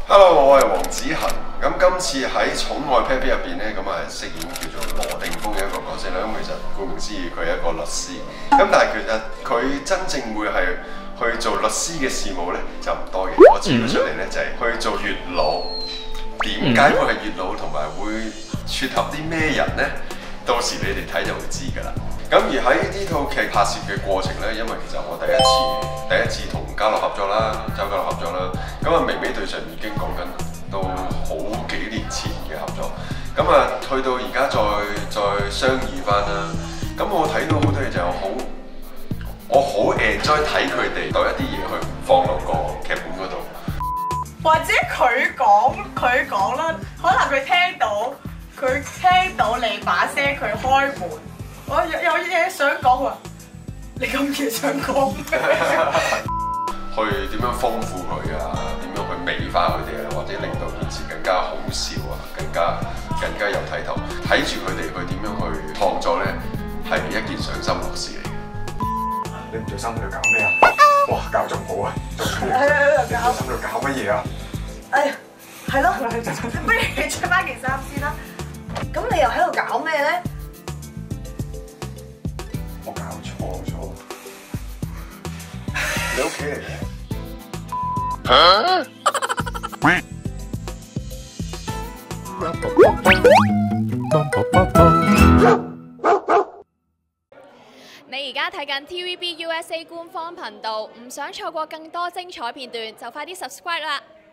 Hello，我係黃子恒。咁今次喺《寵愛 Pet Pet》入邊咧，咁啊飾演叫做羅定峰嘅一個角色啦。咁其實顧名思義，佢係一個律師。咁但係其實佢真正會係去做律師嘅事務咧，就唔多嘅。我指佢出嚟咧，就係去做月老。點解會係月老，同埋會撮合啲咩人咧？到時你哋睇就會知㗎啦。咁而喺呢套劇拍攝嘅過程咧，因為其實我第一次同嘉樂合作啦，周嘉樂合作啦，咁啊微微對上已經講緊都好幾年前嘅合作，咁啊去到而家再相遇翻啦，咁我睇到好多嘢就我好 enjoy 睇佢哋有一啲嘢去放落個劇本嗰度， 或者佢講啦，可能佢聽到你把聲，佢開門。我有嘢想講喎，你咁嘢想講咩？ 去點樣豐富佢啊？點樣去美化佢哋啊？或者令到件事更加好笑啊？更加有睇頭。睇住佢哋去點樣去創作咧，係一件賞心樂事嚟嘅。 你唔做心喺度搞咩啊？哇，搞仲好啊！仲喺度搞心喺度搞乜嘢啊？ 哎呀，係咯，不如你着翻件衫先啦。咁你又喺度搞咩咧？ 我搞錯咗，你屋企嚟嘅？ 你而家睇緊 TVB USA 官方頻道，唔想錯過更多精彩片段，就快啲 subscribe 啦！